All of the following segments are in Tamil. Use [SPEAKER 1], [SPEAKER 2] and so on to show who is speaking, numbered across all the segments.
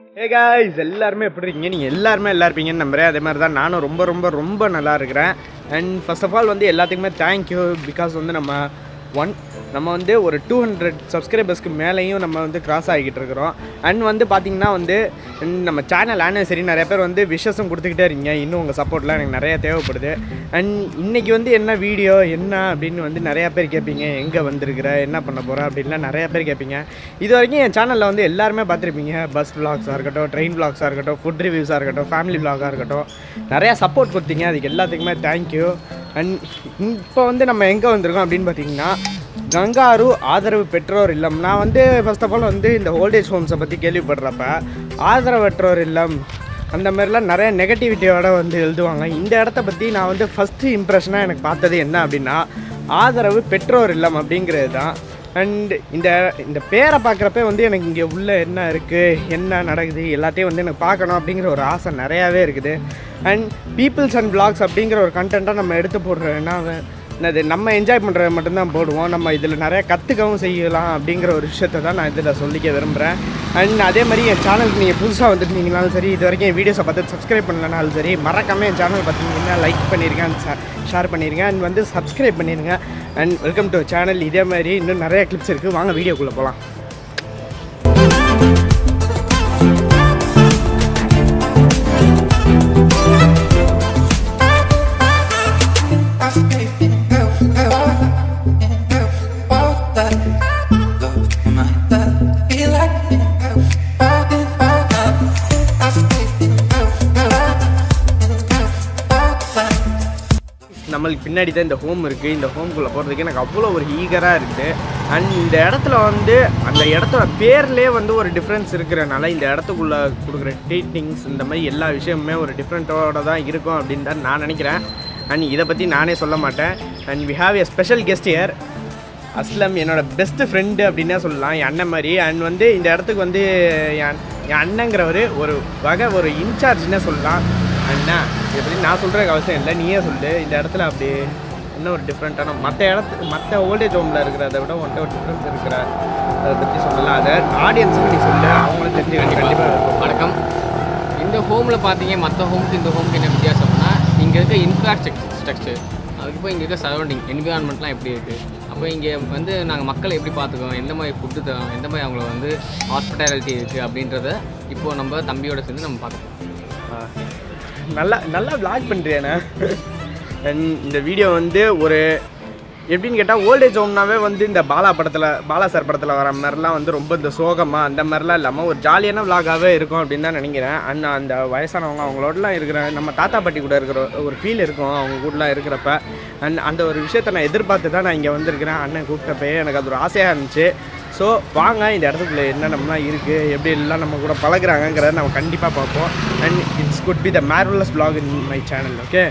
[SPEAKER 1] Hey guys, எல்லாரும் எப்படி இருக்கீங்க? நீங்க எல்லாரும் நல்லா இருப்பீங்கன்னு நம்புறேன். அதே மாதிரி தான் நானும் ரொம்ப நல்லா இருக்கிறேன். And first of all வந்து எல்லாத்துக்குமே thank you because வந்து நம்ம வந்து ஒரு 200 சப்ஸ்கிரைபர்ஸ்க்கு மேலேயும் நம்ம வந்து கிராஸ் ஆகிக்கிட்டு இருக்கிறோம். அண்ட் வந்து பார்த்திங்கன்னா வந்து நம்ம சேனல் ஆனிவர்சரி நிறைய பேர் வந்து விஷஸும் கொடுத்துக்கிட்டே இருக்கீங்க. இன்னும் உங்கள் சப்போர்ட்லாம் எனக்கு நிறையா தேவைப்படுது. அண்ட் இன்றைக்கி வந்து என்ன வீடியோ என்ன அப்படின்னு வந்து நிறையா பேர் கேட்பீங்க. எங்கே வந்திருக்கிற என்ன பண்ண போகிற அப்படின்லாம் நிறையா பேர் கேட்பீங்க. இது வரைக்கும் என் சேனலில் வந்து எல்லாருமே பார்த்துருப்பீங்க. பஸ் விளாக்ஸாக இருக்கட்டும், ட்ரெயின் விளாக்ஸாக இருக்கட்டும், ஃபுட் ரிவ்யூஸாக இருக்கட்டும், ஃபேமிலி விளாகாக இருக்கட்டும், நிறையா சப்போர்ட் கொடுத்தீங்க. அதுக்கு எல்லாத்துக்குமே தேங்க்யூ. அண்ட் இப்போ வந்து நம்ம எங்கே வந்திருக்கோம் அப்படின்னு பார்த்தீங்கன்னா கங்காரு ஆதரவு பெற்றோர் இல்லம். நான் வந்து ஃபர்ஸ்ட் ஆஃப் ஆல் வந்து இந்த ஓல்டேஜ் ஹோம்ஸை பற்றி கேள்விப்படுறப்ப ஆதரவற்றோர் இல்லம் அந்த மாதிரிலாம் நிறைய நெகட்டிவிட்டியோட வந்து எழுதுவாங்க. இந்த இடத்த பற்றி நான் வந்து ஃபஸ்ட்டு இம்ப்ரெஷனாக எனக்கு பார்த்தது என்ன அப்படின்னா ஆதரவு பெற்றோர் இல்லம் அப்படிங்கிறது தான். அண்ட் இந்த பேரை பார்க்குறப்ப வந்து எனக்கு இங்கே உள்ள என்ன இருக்குது, என்ன நடக்குது எல்லாத்தையும் வந்து எனக்கு பார்க்கணும் அப்படிங்கிற ஒரு ஆசை நிறையாவே இருக்குது. அண்ட் பீப்புள்ஸ் அண்ட் விளாக்ஸ் அப்படிங்கிற ஒரு கண்டென்ட்டாக நம்ம எடுத்து போடுறோன்னா அது நம்ம என்ஜாய் பண்ணுறது மட்டும்தான் போடுவோம். நம்ம இதில் நிறையா கற்றுக்கவும் செய்யலாம் அப்படிங்கிற ஒரு விஷயத்தை தான் நான் இதில் சொல்லிக்க விரும்புகிறேன். அண்ட் அதே மாதிரி என் சேனலுக்கு நீங்கள் புதுசாக வந்துருந்தீங்கனாலும் சரி, இது வரைக்கும் என் வீடியோஸை பார்த்து சப்ஸ்கிரைப் பண்ணலனாலும் சரி, மறக்காமல் என் சேனல் பார்த்தீங்கன்னா லைக் பண்ணியிருங்க, ஷேர் பண்ணிடுங்க, அண்ட் வந்து சப்ஸ்கிரைப் பண்ணிடுங்க. And welcome to channel. இதே மாதிரி இன்னும் நிறைய கிளிப்ஸ் இருக்குது. வாங்க வீடியோக்குள்ளே போகலாம். நம்மளுக்கு பின்னாடி தான் இந்த ஹோம் இருக்குது. இந்த ஹோம்குள்ளே போகிறதுக்கு எனக்கு அவ்வளோ ஒரு ஈகராக இருக்குது. அண்ட் இந்த இடத்துல வந்து அந்த இடத்தோட பேர்லேயே வந்து ஒரு டிஃப்ரென்ஸ் இருக்கிறனால இந்த இடத்துக்குள்ளே கொடுக்குற ட்ரீட்டிங்ஸ் இந்த மாதிரி எல்லா விஷயமுமே ஒரு டிஃப்ரெண்ட்டோட தான் இருக்கும் அப்படின்னு தான் நான் நினைக்கிறேன். அண்ட் இதை பற்றி நானே சொல்ல மாட்டேன். And we have a special guest here. Aslam என்னோடய பெஸ்ட்டு ஃப்ரெண்டு அப்படின்னே சொல்லலாம், என் அண்ணன் மாதிரி. அண்ட் வந்து இந்த இடத்துக்கு வந்து என் அண்ணங்கிறவர் ஒரு வகை ஒரு இன்சார்ஜ்னே சொல்லலாம். அண்ணா இதை பற்றி நான் சொல்கிறதுக்கு அவசியம் இல்லை, நீயே சொல்லு. இந்த இடத்துல அப்படி என்ன ஒரு டிஃப்ரெண்ட்டான மற்ற ஓல்டேஜ் ஹோமில் இருக்கிறத விட ஒன்றை ஒரு டிஃப்ரென்ஸ் இருக்கிற அதை பற்றி சொல்லலாம். அதை ஆடியன்ஸுக்கு நீ சொல்லு, அவங்களும் தெரிஞ்சு கண்டிப்பாக இருக்கும்.
[SPEAKER 2] வணக்கம். இந்த ஹோமில் பார்த்தீங்க மற்ற ஹோமுக்கு இந்த ஹோமுக்கு என்ன வித்தியாசம்னா, இங்கே இருக்க இன்ஃப்ராஸ்ட்ரக்சர், அதுக்கப்புறம் இங்கே இருக்க சரௌண்டிங் என்விரான்மெண்ட்லாம் எப்படி இருக்குது, அப்போ இங்கே வந்து நாங்கள் மக்களை எப்படி பார்த்துக்கோம், எந்த மாதிரி ஃபுட்டு தரோம், எந்த மாதிரி அவங்கள வந்து ஹாஸ்பிட்டாலிட்டி இருக்குது அப்படின்றத இப்போது நம்ம தம்பியோட சேர்ந்து நம்ம பார்க்கலாம்.
[SPEAKER 1] நல்லா விளாக் பண்ணுறியாண்ணா. இந்த வீடியோ வந்து ஒரு எப்படின்னு கேட்டால் ஓல்டேஜ் ஹோம்னாவே வந்து இந்த பாலா சார் படத்தில் வர மாதிரிலாம் வந்து ரொம்ப இந்த சோகமாக அந்த மாதிரிலாம் இல்லாமல் ஒரு ஜாலியான விளாகாகவே இருக்கும் அப்படின்னு தான் நினைக்கிறேன். அண்ட் அந்த வயசானவங்க அவங்களோடலாம் இருக்கிற நம்ம தாத்தா பாட்டி கூட இருக்கிற ஒரு ஃபீல் இருக்கும் அவங்க கூடலாம் இருக்கிறப்ப. அண்ட் அந்த ஒரு விஷயத்தை நான் எதிர்பார்த்து தான் நான் இங்கே வந்திருக்கிறேன். அண்ணன் கூப்பிட்டப்பே எனக்கு அது ஒரு ஆசையாக இருந்துச்சு. ஸோ வாங்க இந்த இடத்துக்குள்ள என்னென்னலாம் இருக்குது, எப்படி எல்லாம் நம்ம கூட பழகுறாங்கிறத நம்ம கண்டிப்பாக பார்ப்போம். And it's good be the marvellous vlog in my channel. Okay,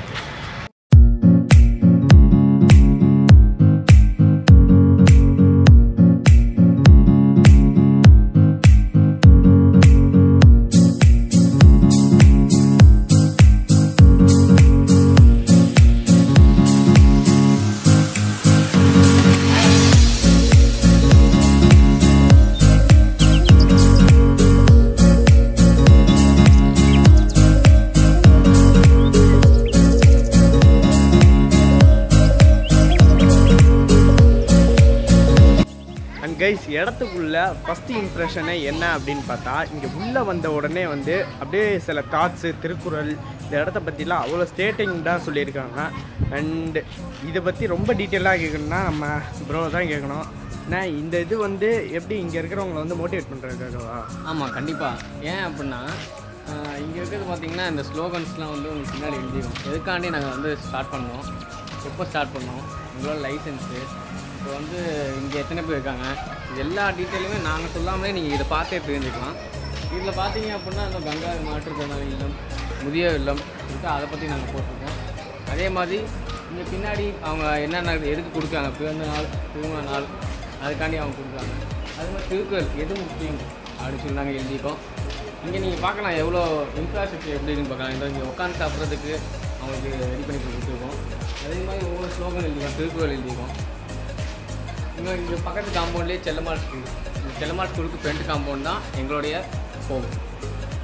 [SPEAKER 1] guys இடத்துக்குள்ளே ஃபஸ்ட்டு இம்ப்ரெஷனே என்ன அப்படின்னு பார்த்தா, இங்கே உள்ளே வந்த உடனே வந்து அப்படியே சில தாட்ஸு திருக்குறள் இந்த இடத்த பற்றிலாம் அவ்வளோ ஸ்டேட்டிங்டாக சொல்லியிருக்காங்க. அண்டு இதை பற்றி ரொம்ப டீட்டெயிலாக கேட்கணுன்னா நம்ம ப்ரோ தான் கேட்கணும். ஏன்னா இந்த இது வந்து எப்படி இங்கே இருக்கிறவங்களை வந்து மோட்டிவேட் பண்ணுறதுக்காகவா?
[SPEAKER 2] ஆமாம், கண்டிப்பாக. ஏன் அப்படின்னா இங்கே இருக்கிறது பார்த்திங்கன்னா இந்த ஸ்லோகன்ஸ்லாம் வந்து உங்களுக்கு பின்னாடி எழுதிடும். எதுக்காண்டி நாங்கள் வந்து ஸ்டார்ட் பண்ணோம், எப்போ ஸ்டார்ட் பண்ணோம், உங்களோட லைசன்ஸு, இப்போ வந்து இங்கே எத்தனை பேர் இருக்காங்க, இது எல்லா டீட்டெயிலுமே நாங்கள் சொல்லாமலே நீங்கள் இதை பார்த்தே தெரிஞ்சுக்கலாம். இதில் பார்த்தீங்க அப்படின்னா அந்த கங்கா மாற்றுத்திறனாளி இல்லம், முதியோர் இல்லம் இருக்குது, அதை பற்றி நாங்கள் போட்டிருக்கோம். அதே மாதிரி இங்கே பின்னாடி அவங்க என்னென்ன எதுக்கு கொடுக்காங்க, பிறந்த நாள் திருமண நாள் அதுக்காண்டி அவங்க கொடுக்குறாங்க. அது மாதிரி திருக்குறள் எது முக்கியம் அப்படின்னு சொல்லி நாங்கள் எழுதியிருக்கோம். இங்கே நீங்கள் பார்க்கலாம் எவ்வளோ இன்ஃப்ராஸ்ட்ரக்சர் எப்படி இருக்குன்னு பார்க்கலாம். இந்த இங்கே உட்காந்து சாப்பிட்றதுக்கு அவங்களுக்கு ரெடி பண்ணி கொடுத்துருக்கோம். அதே மாதிரி ஒவ்வொரு ஸ்லோகன் எழுதியிருக்கோம், திருக்குறள் எழுதியிருக்கோம். இங்கே பக்கத்து காம்பவுண்ட்லேயே செல்லம்மாள் ஸ்கூல், செல்லம்மாள் ஸ்கூலுக்கு ஃப்ரண்ட் காம்பவுண்ட் தான் எங்களுடைய ஹோம்.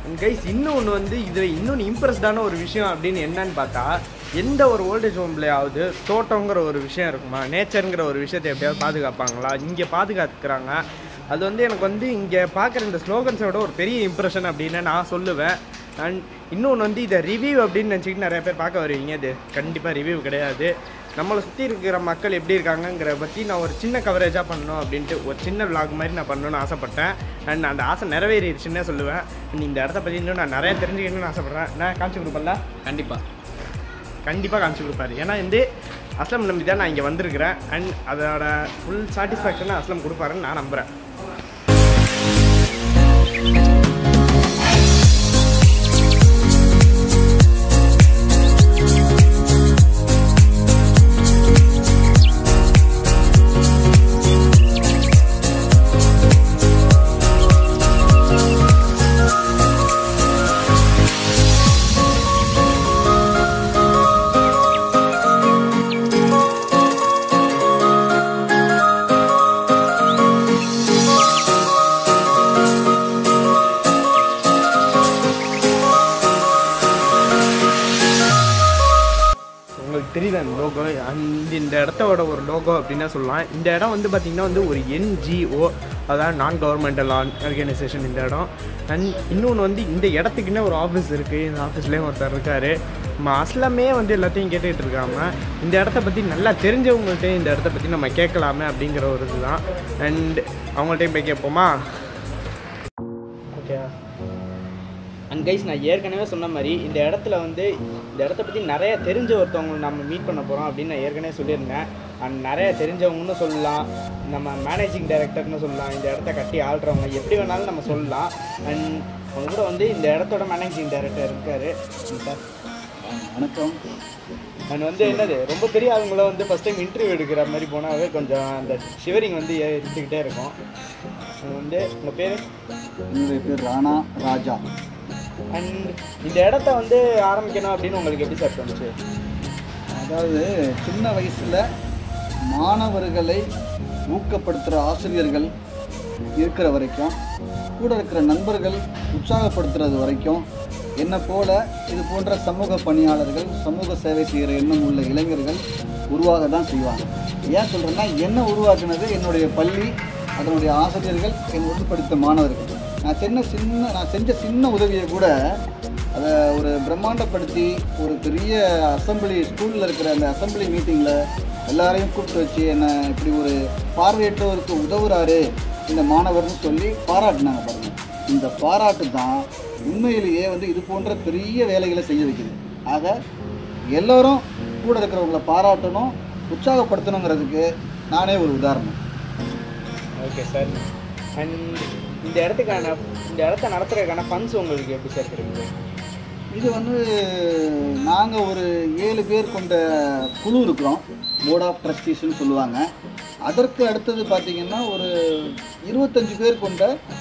[SPEAKER 1] கைஸ் இன்னொன்று வந்து இதில் இன்னொன்று இம்ப்ரெஸ்டான ஒரு விஷயம் அப்படின்னு என்னன்னு பார்த்தா, எந்த ஒரு ஓல்டேஜ் ஹோம்லையாவது தோட்டங்கிற ஒரு விஷயம் இருக்குமா, நேச்சருங்கிற ஒரு விஷயத்தை எப்படியாவது பாதுகாப்பாங்களா? இங்கே பாதுகாத்துக்கிறாங்க. அது வந்து எனக்கு வந்து இங்கே பார்க்குற இந்த ஸ்லோகன்ஸோட ஒரு பெரிய இம்ப்ரெஷன் அப்படின்னு நான் சொல்லுவேன். அண்ட் இன்னொன்று வந்து இதை ரிவ்யூ அப்படின்னு நினச்சிக்கிட்டு நிறைய பேர் பார்க்க வருவீங்க. இது கண்டிப்பாக ரிவ்யூ கிடையாது. நம்மளை சுற்றி இருக்கிற மக்கள் எப்படி இருக்காங்கங்கிற பற்றி நான் ஒரு சின்ன கவரேஜாக பண்ணணும் அப்படின்ட்டு ஒரு சின்ன விளாக் மாதிரி நான் பண்ணணும்னு ஆசைப்பட்டேன். அண்ட் அந்த ஆசை நிறைவேறிடுச்சுன்னே சொல்லுவேன். அண்ட் இந்த இடத்த பற்றி இன்னும் நான் நிறைய தெரிஞ்சுக்கணும்னு ஆசைப்பட்றேன். நான் காமிச்சு கொடுப்பல, கண்டிப்பாக காமிச்சு கொடுப்பாரு. ஏன்னா வந்து அஸ்லம் நம்பி தான் நான் இங்கே வந்திருக்கிறேன். அண்ட் அதோட ஃபுல் சாட்டிஸ்ஃபேக்ஷனை அஸ்லம் கொடுப்பாருன்னு நான் நம்புகிறேன். தெரியல அந்த லோகோ, இந்த இடத்தோட ஒரு லோகோ அப்படின்னா சொல்லலாம். இந்த இடம் வந்து பார்த்திங்கன்னா வந்து ஒரு NGO, அதாவது நான் கவர்மெண்டல் ஆர்கனைசேஷன் இந்த இடம். அண்ட் இன்னொன்று வந்து இந்த இடத்துக்குன்னே ஒரு ஆஃபீஸ் இருக்குது. இந்த ஆஃபீஸ்லேயும் ஒருத்தர் இருக்கார். நம்ம அஸ்லமே வந்து எல்லாத்தையும் கேட்டுக்கிட்டு இருக்காம இந்த இடத்த பற்றி நல்லா தெரிஞ்சவங்கள்ட்டே இந்த இடத்த பற்றி நம்ம கேட்கலாமே அப்படிங்கிற ஒரு இதுதான். அண்ட் அவங்கள்ட்டையும் போய் கேட்போமா? ஓகே. அண்ட் கைஸ், நான் ஏற்கனவே சொன்ன மாதிரி இந்த இடத்துல வந்து இந்த இடத்த பற்றி நிறைய தெரிஞ்ச ஒருத்தவங்க நம்ம மீட் பண்ண போகிறோம் அப்படின்னு நான் ஏற்கனவே சொல்லியிருந்தேன். அண்ட் நிறைய தெரிஞ்சவங்கன்னு சொல்லலாம், நம்ம மேனேஜிங் டைரக்டர்னு சொல்லலாம், இந்த இடத்த கட்டி ஆள்றவங்க எப்படி வேணாலும் நம்ம சொல்லலாம். அண்ட் அவங்க கூட வந்து இந்த இடத்தோட மேனேஜிங் டைரக்டர் இருக்கார். சார்
[SPEAKER 3] வணக்கம்.
[SPEAKER 1] அண்ட் வந்து என்னது ரொம்ப பெரிய ஆளுங்களை வந்து ஃபஸ்ட் டைம் இன்டர்வியூ எடுக்கிற மாதிரி போனாவே கொஞ்சம் அந்த ஷிவரிங் வந்து எடுத்துக்கிட்டே இருக்கும். வந்து உங்கள் பேர்?
[SPEAKER 3] என்னுடைய பேர் ராணா ராஜா.
[SPEAKER 1] அண்ட் இந்த இடத்த வந்து ஆரம்பிக்கணும் அப்படின்னு உங்களுக்கு எப்படி சார் தோணுச்சு?
[SPEAKER 3] அதாவது சின்ன வயசில் மாணவர்களை ஊக்கப்படுத்துகிற ஆசிரியர்கள் இருக்கிற வரைக்கும், கூட இருக்கிற நண்பர்கள் உற்சாகப்படுத்துறது வரைக்கும், என்னை போல இது போன்ற சமூக பணியாளர்கள், சமூக சேவை செய்கிற எண்ணம் உள்ள இளைஞர்கள் உருவாக தான் செய்வாங்க. ஏன் சொல்கிறேன்னா, என்ன உருவாக்குனது என்னுடைய பள்ளி, அதனுடைய ஆசிரியர்கள், என்னோடு படித்த மாணவர்கள். நான் செஞ்ச சின்ன உதவியை கூட அதை ஒரு பிரம்மாண்டப்படுத்தி ஒரு பெரிய அசம்பிளி, ஸ்கூலில் இருக்கிற அந்த அசம்பிளி மீட்டிங்கில் எல்லாரையும் கூப்பிட்டு வச்சு என்னை இப்படி ஒரு பார்வையற்றவருக்கு உதவுறாரு இந்த மாணவர்னு சொல்லி பாராட்டினாங்க பாருங்கள். இந்த பாராட்டு தான் உண்மையிலேயே வந்து இது போன்ற பெரிய வேலைகளை செய்ய வைக்குது. ஆக எல்லோரும் கூட இருக்கிறவங்கள பாராட்டணும், உற்சாகப்படுத்தணுங்கிறதுக்கு நானே ஒரு உதாரணம்.
[SPEAKER 1] Okay sir. அண்ட் இந்த இடத்த நடத்துறதுக்கான ஃபண்ட்ஸ் உங்களுக்கு எப்படி சார் கிடைக்குது?
[SPEAKER 3] இது வந்து நாங்கள் ஒரு 7 பேர் கொண்ட குழு இருக்கிறோம், போர்ட் ஆஃப் ட்ரஸ்டீஸ்ன்னு சொல்லுவாங்க. அதற்கு அடுத்தது பார்த்திங்கன்னா ஒரு 25 பேர் கொண்ட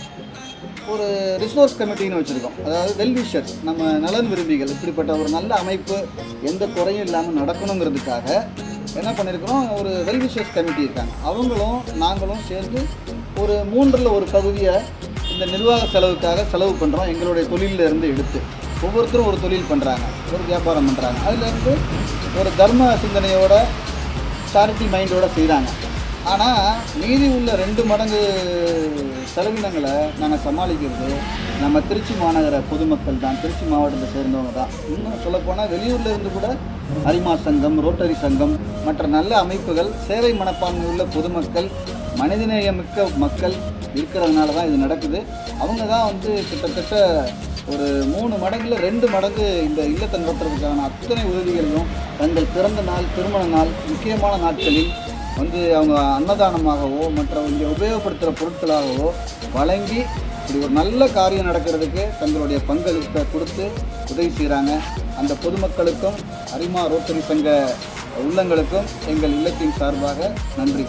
[SPEAKER 3] ஒரு ரிசோர்ஸ் கமிட்டின்னு வச்சுருக்கோம். அதாவது வெல்விஷர்ஸ், நம்ம நலன் விரும்பிகள். இப்படிப்பட்ட ஒரு நல்ல அமைப்பு எந்த குறையும் இல்லாமல் நடக்கணுங்கிறதுக்காக என்ன பண்ணியிருக்கிறோம், ஒரு வெல்விஷர்ஸ் கமிட்டி இருக்காங்க. அவங்களும் நாங்களும் சேர்ந்து ஒரு 3/4 ஒரு பகுதியை இந்த நிர்வாக செலவுக்காக செலவு பண்ணுறோம். எங்களுடைய தொழிலில் இருந்து எடுத்து ஒவ்வொருத்தரும் ஒரு தொழில் பண்ணுறாங்க, ஒரு வியாபாரம் பண்ணுறாங்க. அதுலேருந்து ஒரு தர்ம சிந்தனையோட, சேரிட்டி மைண்டோட செய்கிறாங்க. ஆனால் மீதி உள்ள 2 மடங்கு செலவினங்களை நாங்கள் சமாளிக்கிறது நம்ம திருச்சி மாநகர பொதுமக்கள் தான், திருச்சி மாவட்டத்தை சேர்ந்தவங்க தான். இன்னும் சொல்லப்போனால் வெளியூரில் இருந்து கூட அரிமா சங்கம், ரோட்டரி சங்கம், மற்ற நல்ல அமைப்புகள், சேவை மனப்பான்மை உள்ள பொதுமக்கள், மனிதநேயமிக்க மக்கள் இருக்கிறதுனால தான் இது நடக்குது. அவங்க தான் வந்து கிட்டத்தட்ட ஒரு 3 மடங்குல 2 மடங்கு இந்த இல்லத்தை நடத்துறதுக்கான அத்தனை உதவிகளையும் தங்கள் பிறந்த நாள், திருமண நாள், முக்கியமான நாட்களில் வந்து அவங்க அன்னதானமாகவோ மற்ற இங்கே உபயோகப்படுத்துகிற பொருட்களாகவோ வழங்கி இப்படி ஒரு நல்ல காரியம் நடக்கிறதுக்கு தங்களுடைய பங்களிப்பை கொடுத்து உதவி செய்கிறாங்க. அந்த பொதுமக்களுக்கும் அரிமா ரோட்டரி சங்க உள்ளங்களுக்கும் எங்கள் இல்லத்தின் சார்பாக நன்றி.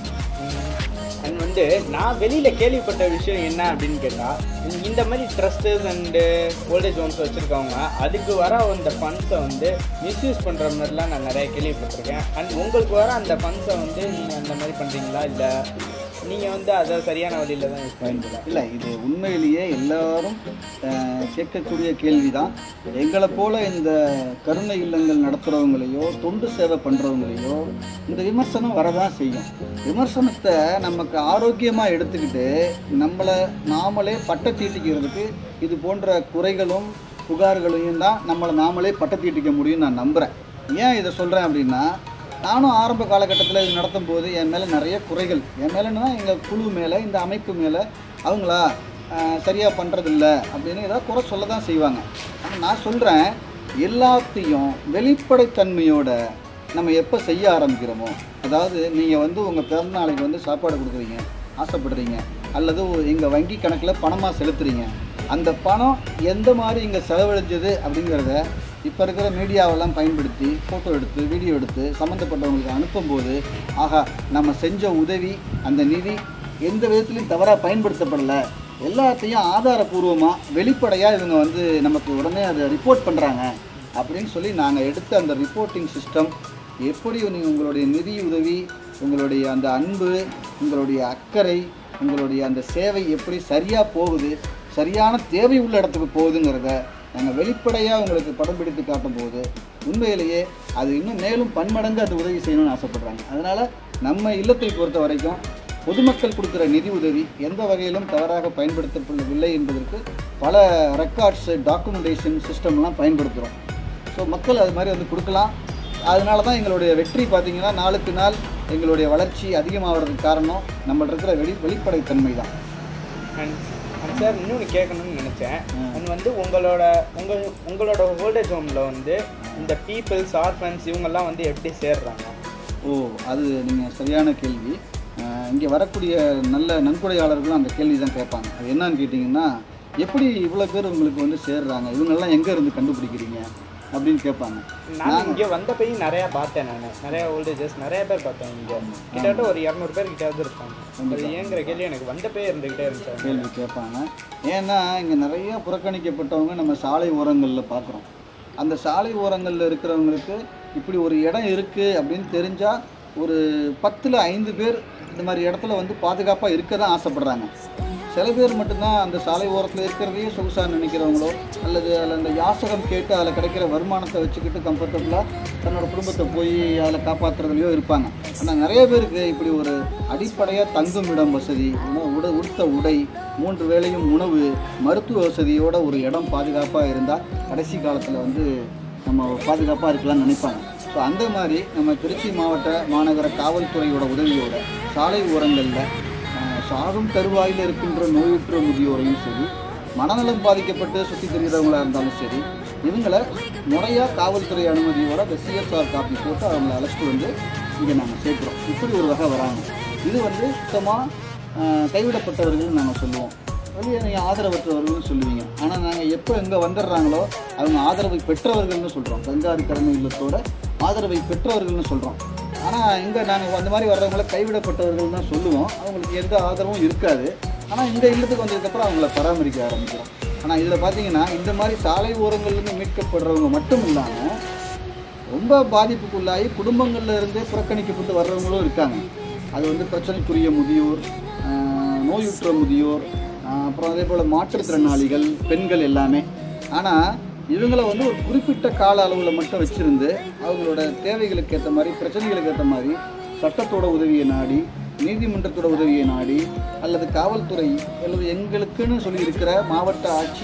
[SPEAKER 1] அண்ட் வந்து நான் வெளியில் கேள்விப்பட்ட விஷயம் என்ன அப்படின்னு கேட்டால், இந்த மாதிரி ட்ரஸ்டஸ் அண்டு ஓல்டேஜ் ஹோம்ஸ் வச்சுருக்கவங்க அதுக்கு வர அந்த ஃபண்ட்ஸை வந்து மிஸ்யூஸ் பண்ணுற மாதிரிலாம் நான் நிறைய கேள்விப்பட்டிருக்கேன். அண்ட் உங்களுக்கு வர அந்த ஃபண்ட்ஸை வந்து நீங்கள் அந்த மாதிரி பண்ணுறீங்களா? இல்லை நீங்கள் வந்து அதை சரியான வழியில் தான் யூஸ் பண்ணிக்கலாம்.
[SPEAKER 3] இல்லை, இது உண்மையிலேயே எல்லாரும் கேட்கக்கூடிய கேள்வி தான். எங்களை போல் இந்த கருணை இல்லங்கள் நடத்துகிறவங்களையோ தொண்டு சேவை பண்ணுறவங்களையோ இந்த விமர்சனம் வரதான் செய்யும். விமர்சனத்தை நமக்கு ஆரோக்கியமாக எடுத்துக்கிட்டு நாமளே பட்டை தீட்டிக்கிறதுக்கு இது போன்ற குறைகளும் புகார்களையும் தான் நாமளே பட்டை தீட்டிக்க முடியும்னு நான் நம்புகிறேன். ஏன் இதை சொல்கிறேன் அப்படின்னா, நானும் ஆரம்ப காலகட்டத்தில் இது நடத்தும் போது என் மேலே நிறைய குறைகள், என் மேலேன்னா எங்கள் குழு மேலே, இந்த அமைப்பு மேலே அவங்களா சரியாக பண்ணுறதில்ல அப்படின்னு ஏதாவது குறை சொல்ல தான் செய்வாங்க. ஆனால் நான் சொல்கிறேன், எல்லாத்தையும் வெளிப்படைத்தன்மையோட நம்ம எப்போ செய்ய ஆரம்பிக்கிறோமோ, அதாவது நீங்கள் வந்து உங்கள் பிறந்தநாளைக்கு வந்து சாப்பாடு கொடுக்குறீங்க, ஆசைப்படுறீங்க, அல்லது எங்கள் வங்கி கணக்கில் பணமாக செலுத்துறீங்க, அந்த பணம் எந்த மாதிரி இங்கே செலவழிஞ்சது அப்படிங்கிறத இப்போ இருக்கிற மீடியாவெல்லாம் பயன்படுத்தி ஃபோட்டோ எடுத்து வீடியோ எடுத்து சம்மந்தப்பட்டவங்களுக்கு அனுப்பும்போது, ஆகா நம்ம செஞ்ச உதவி அந்த நிதி எந்த விதத்துலையும் தவறாக பயன்படுத்தப்படலை, எல்லாத்தையும் ஆதாரபூர்வமாக வெளிப்படையாக இவங்க வந்து நமக்கு உடனே அதை ரிப்போர்ட் பண்ணுறாங்க அப்படின்னு சொல்லி நாங்கள் எடுத்த அந்த ரிப்போர்ட்டிங் சிஸ்டம் எப்படி நீங்கள் உங்களுடைய நிதி உதவி, உங்களுடைய அந்த அன்பு, உங்களுடைய அக்கறை, உங்களுடைய அந்த சேவை எப்படி சரியாக போகுது, சரியான தேவை உள்ள இடத்துக்கு போகுதுங்கிறத நாங்கள் வெளிப்படையாக உங்களுக்கு படம் பிடித்து காட்டும் போது உண்மையிலேயே அது இன்னும் மேலும் பன்மடங்கு அது உதவி செய்யணும்னு ஆசைப்படுறாங்க. அதனால் நம்ம இல்லத்தை பொறுத்த வரைக்கும் பொதுமக்கள் கொடுக்குற நிதி உதவி எந்த வகையிலும் தவறாக பயன்படுத்தப்படவில்லை என்பதற்கு பல ரெக்கார்ட்ஸு, டாக்குமெண்டேஷன் சிஸ்டம்லாம் பயன்படுத்துகிறோம். ஸோ மக்கள் அது மாதிரி வந்து கொடுக்கலாம். அதனால தான் எங்களுடைய வெற்றி பார்த்திங்கன்னா நாளுக்கு நாள் எங்களுடைய வளர்ச்சி அதிகமாகிறதுக்கு காரணம் நம்மள்ட்ட இருக்கிற வெளிப்படைத்தன்மை தான்.
[SPEAKER 1] அண்ட் சார் இன்னொன்று கேட்கணும்னு நினச்சேன். அண்ட் வந்து உங்களோட ஓல்டேஜ் ஹோமில் வந்து இந்த பீப்புள்ஸ், ஆர்ஃபன்ஸ் இவங்கெல்லாம் வந்து எப்படி சேர்றாங்க?
[SPEAKER 3] அது நீங்கள் சரியான கேள்வி. இங்கே வரக்கூடிய நல்ல நன்கொடையாளர்களும் அந்த கேள்வி தான் கேட்பாங்க. அது என்னன்னு கேட்டிங்கன்னா, எப்படி இவ்வளோ பேர் உங்களுக்கு வந்து சேர்றாங்க, இவங்கெல்லாம் எங்கே இருந்து கண்டுபிடிக்கிறீங்க அப்படின்னு கேட்பாங்க.
[SPEAKER 1] நான் இங்கே வந்த போய் நிறையா பார்த்தேன், நிறையா ஓல்டேஜஸ் நிறைய பேர் பார்த்தேன். இங்கே கிட்டத்தட்ட ஒரு 200 பேர் கிட்டே இருப்பாங்க. அது ஏங்கிற கேள்வி எனக்கு வந்த போய் இருந்துக்கிட்டே இருந்துச்சு.
[SPEAKER 3] கேள்வி கேட்பாங்க. ஏன்னா இங்கே நிறைய புறக்கணிக்கப்பட்டவங்க நம்ம சாலை ஓரங்களில் பார்க்குறோம். அந்த சாலை ஓரங்களில் இருக்கிறவங்களுக்கு இப்படி ஒரு இடம் இருக்குது அப்படின்னு தெரிஞ்சால் ஒரு 10ல் 5 பேர் இந்த மாதிரி இடத்துல வந்து பாதுகாப்பாக இருக்க தான் ஆசைப்படுறாங்க. சில பேர் மட்டும்தான் அந்த சாலை ஓரத்தில் இருக்கிறதையே சொகுசாக நினைக்கிறவங்களோ, அல்லது அதில் அந்த யாசகம் கேட்டு அதில் கிடைக்கிற வருமானத்தை வச்சுக்கிட்டு கம்ஃபர்டபுளாக தன்னோட குடும்பத்தை போய் அதில் காப்பாற்றுறதுலையோ இருப்பாங்க. ஆனால் நிறைய பேருக்கு இப்படி ஒரு அடிப்படையாக தங்கும் இடம் வசதி, உடுத்த உடை, 3 வேளையும் உணவு, மருத்துவ வசதியோட ஒரு இடம் பாதுகாப்பாக இருந்தால் கடைசி காலத்தில் வந்து நம்ம பாதுகாப்பாக இருக்கலாம்னு நினைப்பாங்க. ஸோ அந்த மாதிரி நம்ம திருச்சி மாவட்ட மாநகர காவல்துறையோட உதவியோட சாலை ஓரங்களில் சாகும் தருவாயில் இருக்கின்ற நோயுற்ற முதியோரையும் சரி, மனநலம் பாதிக்கப்பட்டு சுற்றி தெரிகிறவங்களாக இருந்தாலும் சரி, இவங்களை முறையாக காவல்துறை அனுமதியோட இந்த சிஎஸ்ஆர் காப்பி போட்டு அவங்கள அழைச்சிட்டு வந்து இங்கே நாங்கள் சேர்க்குறோம். இப்படி ஒரு வகை வராங்க. இது வந்து சுத்தமாக கைவிடப்பட்டவர்கள் நாங்கள் சொல்லுவோம். வெளியே நீங்கள் ஆதரவற்றவர்கள்னு சொல்லுவீங்க. ஆனால் நாங்கள் எப்போ எங்கே வந்துடுறாங்களோ அவங்க ஆதரவை பெற்றவர்கள்னு சொல்கிறோம். கங்காரி கருணை இல்லத்தோட ஆதரவை பெற்றவர்கள்னு சொல்கிறோம். ஆனால் இங்கே நாங்கள் அந்த மாதிரி வர்றவங்கள கைவிடப்பட்டவர்கள் தான் சொல்லுவோம். அவங்களுக்கு எந்த ஆதரவும் இருக்காது. ஆனால் இந்த இல்லத்துக்கு வந்ததுக்கப்புறம் அவங்கள பராமரிக்க ஆரம்பிக்கிறோம். ஆனால் இதில் பார்த்தீங்கன்னா இந்த மாதிரி சாலை ஓரங்கள்லேருந்து மீட்கப்படுறவங்க மட்டும் இல்லாமல் ரொம்ப பாதிப்புக்குள்ளாகி குடும்பங்களில் இருந்தே புறக்கணிக்கப்பட்டு வர்றவங்களும் இருக்காங்க. அது வந்து பிரச்சனைக்குரிய முதியோர், நோயுற்ற முதியோர், அப்புறம் அதே போல் மாற்றுத்திறனாளிகள், பெண்கள் எல்லாமே. ஆனால் இவங்களை வந்து ஒரு குறிப்பிட்ட கால அளவில் மட்டும் வச்சுருந்து அவங்களோட தேவைகளுக்கு ஏற்ற மாதிரி, பிரச்சனைகளுக்கு ஏற்ற மாதிரி சட்டத்தோட உதவியை நாடி, நீதிமன்றத்தோட உதவியை நாடி, அல்லது காவல்துறை அல்லது எங்களுக்குன்னு சொல்லியிருக்கிற மாவட்ட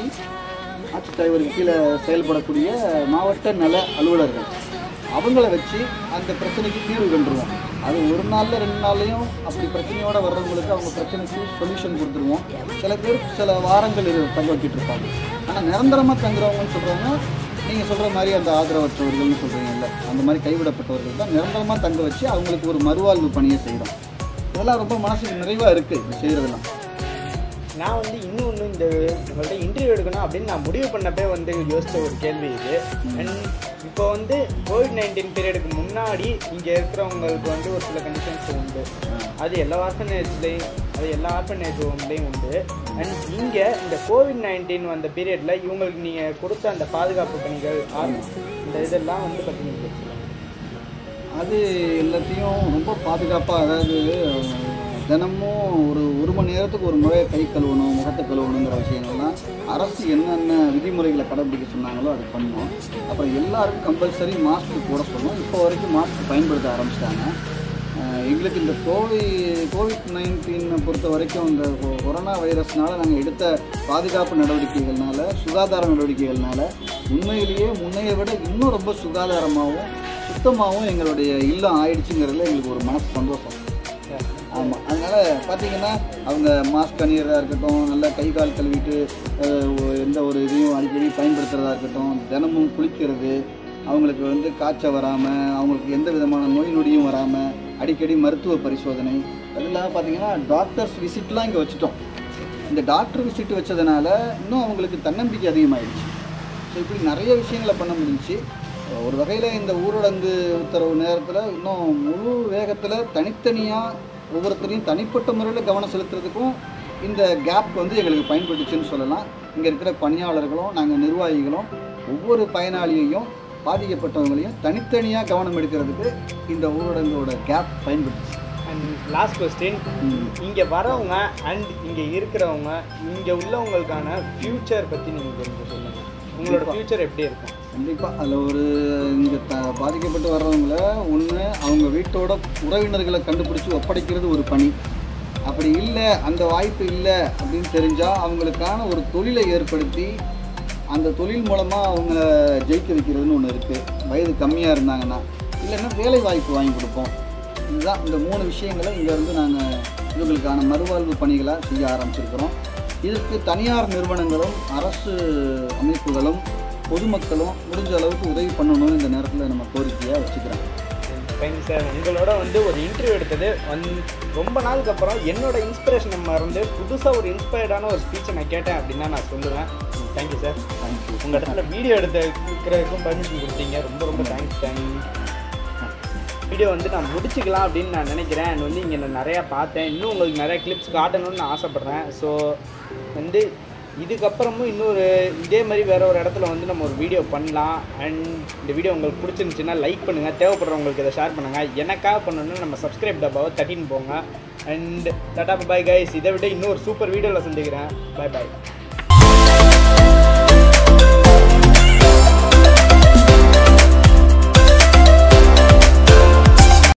[SPEAKER 3] ஆட்சித்தலைவருக்கு கீழே செயல்படக்கூடிய மாவட்ட நல அலுவலர்கள் அவங்கள வச்சு அந்த பிரச்சனைக்கு தீர்வு கண்டுருவோம். அது ஒரு நாளில் 2 நாள்லையும் அப்படி பிரச்சனையோடு வர்றவங்களுக்கு அவங்க பிரச்சனைக்கு சொல்யூஷன் கொடுத்துருவோம். சில பேர் சில வாரங்கள் தங்க வச்சுட்டு இருப்பாங்க. ஆனால் நிரந்தரமாக தங்குறவங்கன்னு சொல்கிறவங்க நீங்கள் சொல்கிற மாதிரி அந்த ஆதரவற்றவர்கள்னு சொல்கிறீங்கல்ல, அந்த மாதிரி கைவிடப்பட்டவர்கள் தான் நிரந்தரமாக தங்க வச்சு அவங்களுக்கு ஒரு மறுவாழ்வு பணியை செய்கிறோம். இதெல்லாம் ரொம்ப மனசுக்கு நிறைவாக இருக்குது இது செய்கிறதெல்லாம்.
[SPEAKER 1] நான் வந்து இன்னொன்று இந்த உங்கள்கிட்ட இன்டர்வியூ எடுக்கணும் அப்படின்னு நான் முடிவு பண்ணப்பே வந்து யோசித்த ஒரு கேள்வி இது. அண்ட் இப்போ வந்து COVID-19 பீரியடுக்கு முன்னாடி இங்கே இருக்கிறவங்களுக்கு வந்து ஒரு சில கண்டிஷன்ஸ் உண்டு. அது எல்லா ஆர்ஃபனேஜ் ஹோம்லேயும் உண்டு. அண்ட் இங்கே இந்த COVID-19 வந்த பீரியடில் இவங்களுக்கு நீங்கள் கொடுத்த அந்த பாதுகாப்பு பணிகள் இந்த இதெல்லாம் வந்து பார்த்தீங்கன்னா
[SPEAKER 3] அது எல்லாத்தையும் ரொம்ப பாதுகாப்பாக, அதாவது தினமும் ஒரு மணி நேரத்துக்கு ஒரு முறை கை கழுவணும், முகத்தை கழுவணுங்கிற விஷயங்கள்லாம் அரசு என்னென்ன விதிமுறைகளை கடைபிடிக்க சொன்னாங்களோ அது பண்ணோம். அப்புறம் எல்லாருக்கும் கம்பல்சரி மாஸ்க் போட சொன்னோம். இப்போ வரைக்கும் மாஸ்க் பயன்படுத்த ஆரம்பிச்சிட்டாங்க. எங்களுக்கு இந்த கோவிட்-19 பொறுத்த வரைக்கும் இந்த கொரோனா வைரஸ்னால் நாங்கள் எடுத்த பாதுகாப்பு நடவடிக்கைகள்னால, சுகாதார நடவடிக்கைகள்னால உண்மையிலேயே முன்னையை விட இன்னும் ரொம்ப சுகாதாரமாகவும் சுத்தமாகவும் எங்களுடைய இல்லம் ஆயிடுச்சுங்கிறதுல எங்களுக்கு ஒரு மனசு சந்தோஷம். ஆமாம், அதனால் பார்த்திங்கன்னா அவங்க மாஸ்க் அணியிறதா இருக்கட்டும், நல்லா கை கால் கழுவிட்டு எந்த ஒரு இதையும் அடிக்கடி பயன்படுத்துகிறதா இருக்கட்டும், தினமும் குளிக்கிறது, அவங்களுக்கு வந்து காய்ச்சல் வராமல், அவங்களுக்கு எந்த விதமான நோய் நொடியும் வராமல் அடிக்கடி மருத்துவ பரிசோதனை, அது இல்லாமல் பார்த்திங்கன்னா டாக்டர்ஸ் விசிட்லாம் இங்கே வச்சுட்டோம். இந்த டாக்டர் விசிட் வச்சதுனால இன்னும் அவங்களுக்கு தன்னம்பிக்கை அதிகமாகிடுச்சு. ஸோ இப்படி நிறைய விஷயங்களை பண்ண முடிஞ்சிச்சு. ஒரு வகையில் இந்த ஊரடங்கு உத்தரவு நேரத்தில் இன்னும் முழு வேகத்தில் தனித்தனியாக ஒவ்வொருத்தரையும் தனிப்பட்ட முறையில் கவனம் செலுத்துறதுக்கும் இந்த கேப் வந்து எங்களுக்கு பயன்பட்டுச்சுன்னு சொல்லலாம். இங்கே இருக்கிற பணியாளர்களும் நாங்கள் நிர்வாகிகளும் ஒவ்வொரு பயனாளியையும் பாதிக்கப்பட்டவங்களையும் தனித்தனியாக கவனம் எடுக்கிறதுக்கு இந்த ஊரடங்கோட கேப் பயன்படுத்துச்சு.
[SPEAKER 1] அண்ட் லாஸ்ட் கொஸ்டின், இங்கே வரவங்க அண்ட் இங்கே இருக்கிறவங்க, இங்கே உள்ளவங்களுக்கான ஃப்யூச்சர் பற்றி நீங்கள் கொஞ்சம் சொல்லுங்கள். உங்களோட ஃப்யூச்சர் எப்படி இருக்கும்?
[SPEAKER 3] கண்டிப்பாக அதில் இங்கே பாதிக்கப்பட்டு வர்றவங்கள ஒன்று அவங்க வீட்டோட உறவினர்களை கண்டுபிடிச்சி ஒப்படைக்கிறது ஒரு பணி. அப்படி இல்லை, அந்த வாய்ப்பு இல்லை அப்படின்னு தெரிஞ்சால் அவங்களுக்கான ஒரு தொழிலை ஏற்படுத்தி அந்த தொழில் மூலமாக அவங்கள ஜெயிக்க வைக்கிறதுன்னு ஒன்று இருக்குது. வயது கம்மியாக இருந்தாங்கன்னா, இல்லைன்னா வேலை வாய்ப்பு வாங்கி கொடுப்போம். இதுதான் இந்த 3 விஷயங்களை இங்கேருந்து நாங்கள் இவங்களுக்கான மறுவாழ்வு பணிகளாக செய்ய ஆரம்பிச்சிருக்கிறோம். இதற்கு தனியார் நிறுவனங்களும் அரசு அமைப்புகளும் பொதுமக்களும் முடிஞ்ச அளவுக்கு உதவி பண்ணணும்னு இந்த நேரத்தில் நம்ம கோரிக்கையாக வச்சுக்கிறோம்.
[SPEAKER 1] Thank you sir. உங்களோட வந்து ஒரு இன்டர்வியூ எடுத்தது ரொம்ப நாளுக்கு அப்புறம் என்னோட இன்ஸ்பிரேஷனை மறந்து புதுசாக ஒரு இன்ஸ்பயர்டான ஒரு ஸ்பீச்சை நான் கேட்டேன் அப்படின்னா நான் சொல்லுவேன். Thank you sir.
[SPEAKER 3] தேங்க்யூ.
[SPEAKER 1] உங்கள் இடத்துல வீடியோ எடுக்கிறதுக்கும் பர்மிஷன் கொடுத்தீங்க. ரொம்ப ரொம்ப தேங்க்ஸ். வீடியோ வந்து நான் முடிச்சுக்கலாம் அப்படின்னு நான் நினைக்கிறேன். அண்ட் வந்து இங்கே நான் நிறையா பார்த்தேன். இன்னும் உங்களுக்கு நிறைய கிளிப்ஸ் காட்டணும்னு நான் ஆசைப்பட்றேன். ஸோ வந்து இதுக்கப்புறமும் இன்னொரு இதே மாதிரி வேறு ஒரு இடத்துல வந்து நம்ம ஒரு வீடியோ பண்ணலாம். அண்ட் இந்த வீடியோ உங்களுக்கு பிடிச்சிருந்துச்சுன்னா லைக் பண்ணுங்கள், தேவைப்படுறவங்களுக்கு இதை ஷேர் பண்ணுங்கள். எனக்காக பண்ணணும்னா நம்ம சப்ஸ்கிரைப் டப்பாவை தட்டின்னு போங்க. And tata bye guys. இதை விட இன்னொரு சூப்பர் வீடியோவில் சந்திக்கிறேன். பாய் பாய்.